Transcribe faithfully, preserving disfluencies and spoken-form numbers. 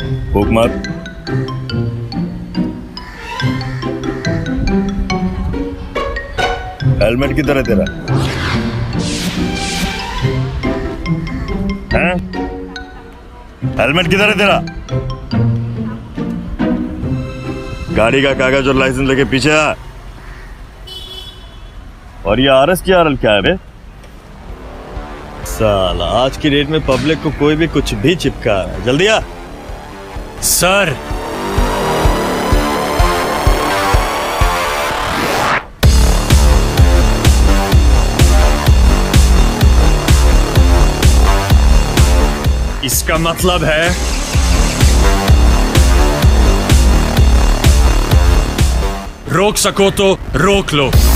फूक मत। हेलमेट किधर है तेरा? हैं? हेलमेट किधर है तेरा? गाड़ी का कागज और लाइसेंस लेके पीछे आ। और ये आर एस की आर एल क्या है बे? साला आज की डेट में पब्लिक को कोई भी कुछ भी चिपका रहा है। जल्दी आ। सर इसका मतलब है रोक सको तो रोक लो।